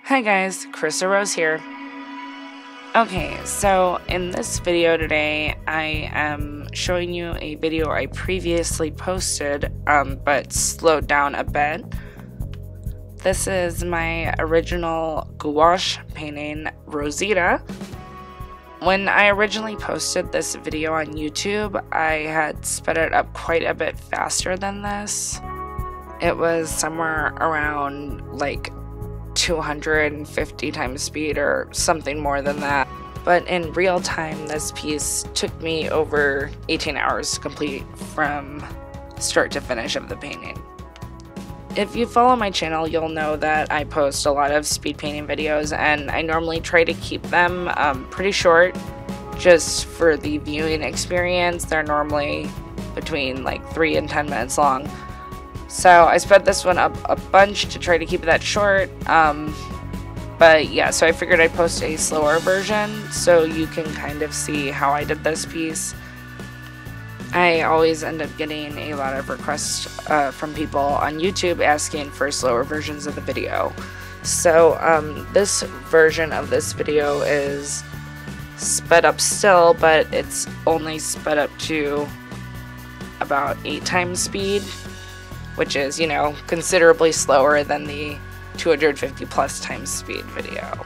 Hi guys, Carissa Rose here. Okay, so in this video today, I am showing you a video I previously posted, but slowed down a bit. This is my original gouache painting, Rosita. When I originally posted this video on YouTube, I had sped it up quite a bit faster than this. It was somewhere around like 250 times speed or something more than that. But in real time, this piece took me over 18 hours to complete from start to finish of the painting. If you follow my channel, you'll know that I post a lot of speed painting videos, and I normally try to keep them pretty short just for the viewing experience. They're normally between like 3 and 10 minutes long. So I sped this one up a bunch to try to keep that short, but yeah, so I figured I'd post a slower version so you can kind of see how I did this piece. I always end up getting a lot of requests from people on YouTube asking for slower versions of the video. So this version of this video is sped up still, but it's only sped up to about 8 times speed, which is, you know, considerably slower than the 250 plus times speed video.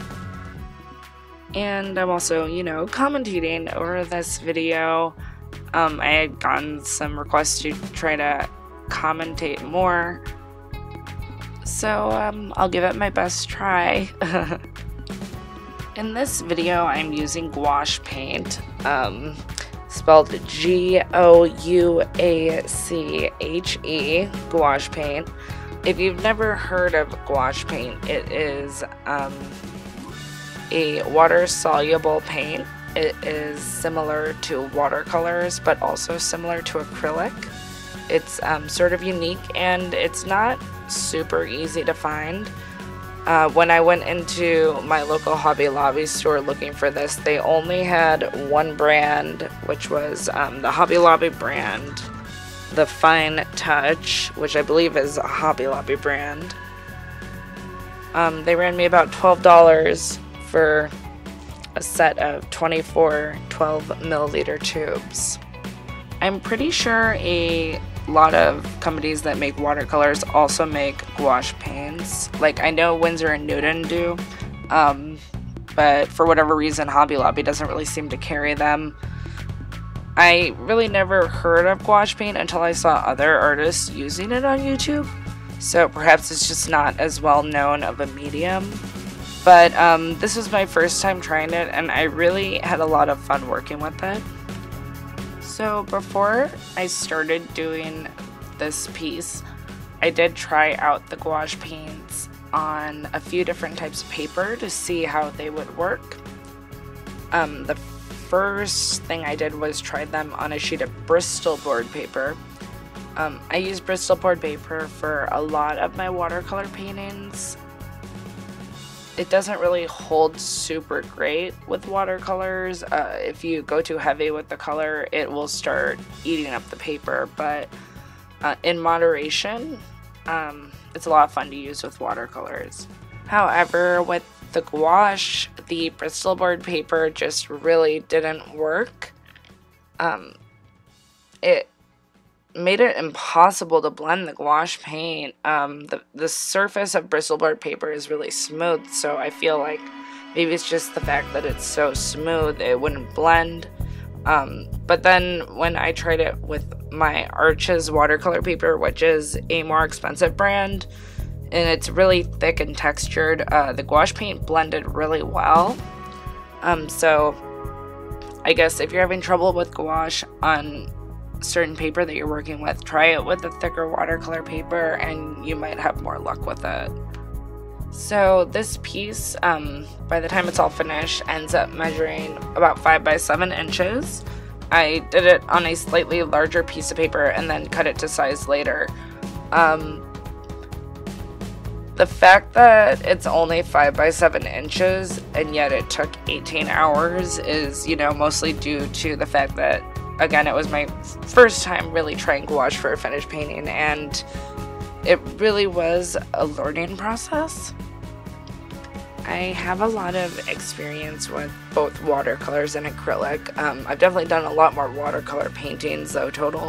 And I'm also, you know, commentating over this video. I had gotten some requests to try to commentate more, so I'll give it my best try. In this video, I'm using gouache paint. Spelled G-O-U-A-C-H-E, gouache paint. If you've never heard of gouache paint, it is a water-soluble paint. It is similar to watercolors, but also similar to acrylic. It's sort of unique, and it's not super easy to find. When I went into my local Hobby Lobby store looking for this, they only had one brand, which was the Hobby Lobby brand, the Fine Touch, which I believe is a Hobby Lobby brand. They ran me about $12 for a set of 24 12 milliliter tubes. I'm pretty sure a lot of companies that make watercolors also make gouache paints. Like, I know Winsor and Newton do, but for whatever reason Hobby Lobby doesn't really seem to carry them. I really never heard of gouache paint until I saw other artists using it on YouTube, so perhaps it's just not as well known of a medium. But this was my first time trying it, and I really had a lot of fun working with it. So before I started doing this piece, I did try out the gouache paints on a few different types of paper to see how they would work. The first thing I did was try them on a sheet of Bristol board paper. I use Bristol board paper for a lot of my watercolor paintings. It doesn't really hold super great with watercolors. If you go too heavy with the color, it will start eating up the paper, but in moderation, it's a lot of fun to use with watercolors. However, with the gouache, the Bristol board paper just really didn't work. It made it impossible to blend the gouache paint. The surface of Bristol board paper is really smooth, so I feel like maybe it's just the fact that it's so smooth it wouldn't blend. But then when I tried it with my Arches watercolor paper, which is a more expensive brand, and it's really thick and textured, the gouache paint blended really well. So I guess if you're having trouble with gouache on certain paper that you're working with, try it with a thicker watercolor paper and you might have more luck with it. So this piece, by the time it's all finished, ends up measuring about 5 by 7 inches. I did it on a slightly larger piece of paper and then cut it to size later. The fact that it's only 5 by 7 inches and yet it took 18 hours is, you know, mostly due to the fact that, again, it was my first time really trying gouache for a finished painting, and it really was a learning process. I have a lot of experience with both watercolors and acrylic. I've definitely done a lot more watercolor paintings though total.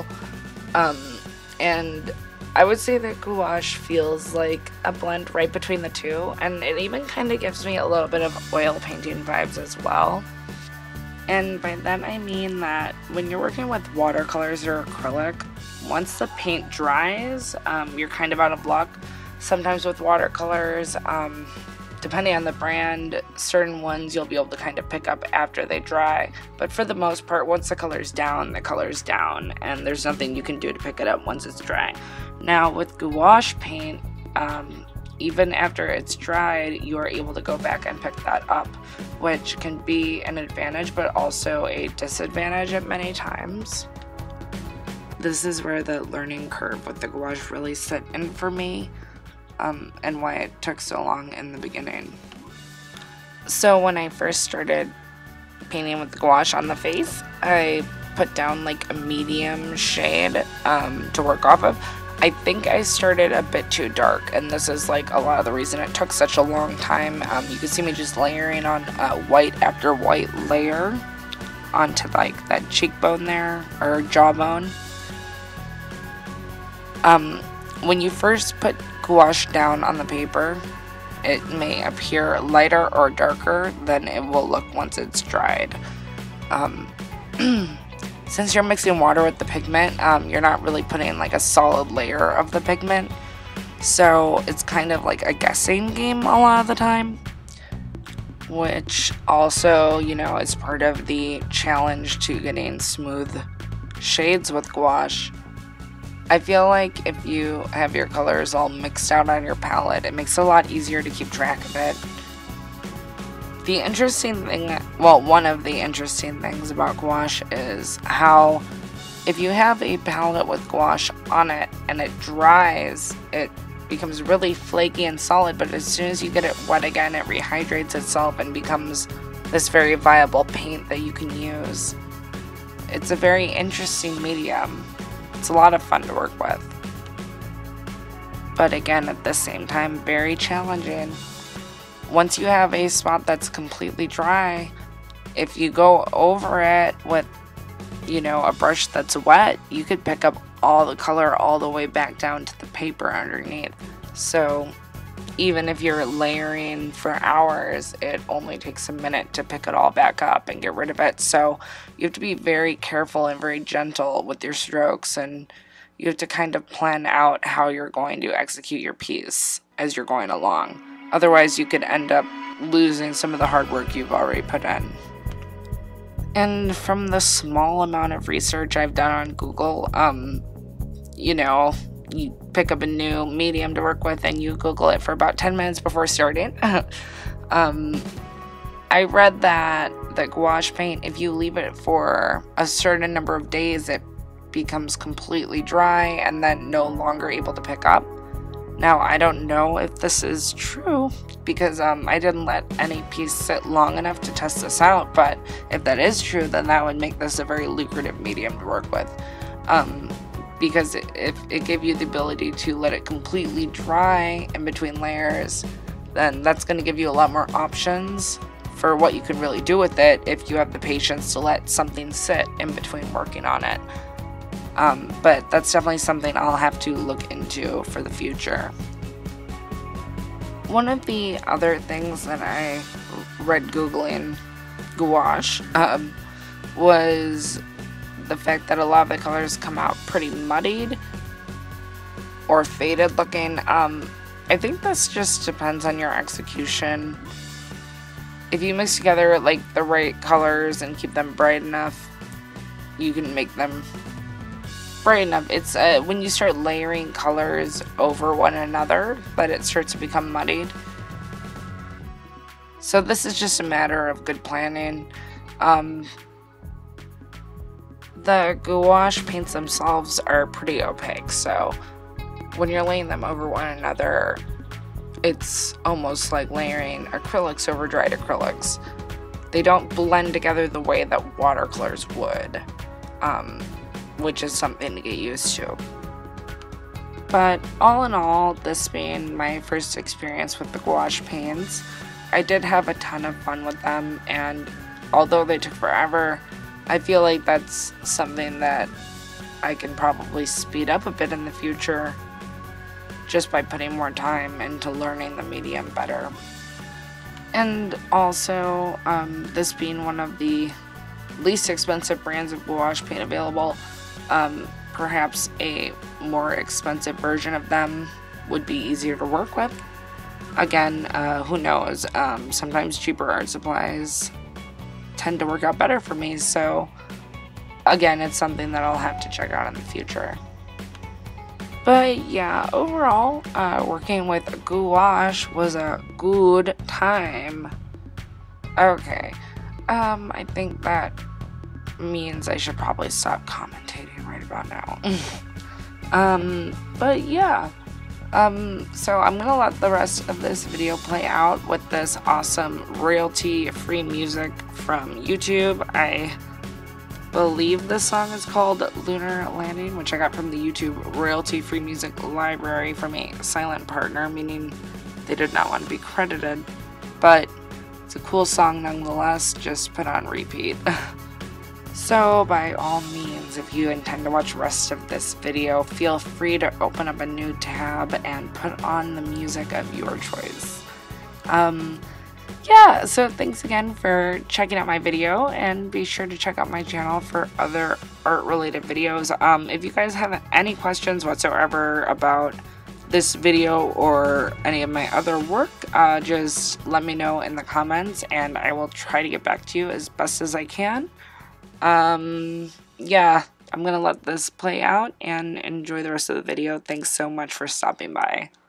And I would say that gouache feels like a blend right between the two, and it even kind of gives me a little bit of oil painting vibes as well. And by that I mean that when you're working with watercolors or acrylic, once the paint dries, you're kind of out of luck. Sometimes with watercolors, depending on the brand, certain ones you'll be able to kind of pick up after they dry. But for the most part, once the color's down, and there's nothing you can do to pick it up once it's dry. Now with gouache paint, even after it's dried, you are able to go back and pick that up, which can be an advantage but also a disadvantage at many times. This is where the learning curve with the gouache really set in for me, and why it took so long in the beginning. So when I first started painting with the gouache on the face, I put down like a medium shade to work off of. I think I started a bit too dark, and this is like a lot of the reason it took such a long time. You can see me just layering on white after white layer onto like that cheekbone there, or jawbone. When you first put gouache down on the paper, it may appear lighter or darker than it will look once it's dried. Since you're mixing water with the pigment, you're not really putting like a solid layer of the pigment, so it's kind of like a guessing game a lot of the time, which also, you know, is part of the challenge to getting smooth shades with gouache. I feel like if you have your colors all mixed out on your palette, it makes it a lot easier to keep track of it. The interesting thing, well, one of the interesting things about gouache is how if you have a palette with gouache on it and it dries, it becomes really flaky and solid, but as soon as you get it wet again, it rehydrates itself and becomes this very viable paint that you can use. It's a very interesting medium. It's a lot of fun to work with, but again, at the same time, very challenging. Once you have a spot that's completely dry, if you go over it with, you know, a brush that's wet, you could pick up all the color all the way back down to the paper underneath. So even if you're layering for hours, it only takes a minute to pick it all back up and get rid of it. So you have to be very careful and very gentle with your strokes, and you have to kind of plan out how you're going to execute your piece as you're going along. Otherwise, you could end up losing some of the hard work you've already put in. And from the small amount of research I've done on Google, you know, you pick up a new medium to work with and you Google it for about 10 minutes before starting. I read that the gouache paint, if you leave it for a certain number of days, it becomes completely dry and then no longer able to pick up. Now, I don't know if this is true because I didn't let any piece sit long enough to test this out, but if that is true, then that would make this a very lucrative medium to work with. Because if it gave you the ability to let it completely dry in between layers, then that's going to give you a lot more options for what you can really do with it if you have the patience to let something sit in between working on it. But that's definitely something I'll have to look into for the future. One of the other things that I read Googling gouache was the fact that a lot of the colors come out pretty muddied or faded looking. I think this just depends on your execution. If you mix together like the right colors and keep them bright enough, you can make them bright enough. It's when you start layering colors over one another that it starts to become muddied. So this is just a matter of good planning. The gouache paints themselves are pretty opaque, so when you're laying them over one another, it's almost like layering acrylics over dried acrylics. They don't blend together the way that watercolors would, which is something to get used to. But all in all, this being my first experience with the gouache paints, I did have a ton of fun with them, and although they took forever, I feel like that's something that I can probably speed up a bit in the future just by putting more time into learning the medium better. And also, this being one of the least expensive brands of gouache paint available, perhaps a more expensive version of them would be easier to work with. Again, who knows, sometimes cheaper art supplies tend to work out better for me, so again, it's something that I'll have to check out in the future. But yeah, overall, working with gouache was a good time. Okay, I think that means I should probably stop commentating right about now. But yeah, so I'm gonna let the rest of this video play out with this awesome royalty-free music from YouTube. I believe this song is called Lunar Landing, which I got from the YouTube royalty-free music library from a silent partner, meaning they did not want to be credited, but it's a cool song nonetheless, just put on repeat. So by all means, if you intend to watch the rest of this video, feel free to open up a new tab and put on the music of your choice. Yeah, so thanks again for checking out my video, and be sure to check out my channel for other art-related videos. If you guys have any questions whatsoever about this video or any of my other work, just let me know in the comments, and I will try to get back to you as best as I can. Yeah, I'm gonna let this play out and enjoy the rest of the video. Thanks so much for stopping by.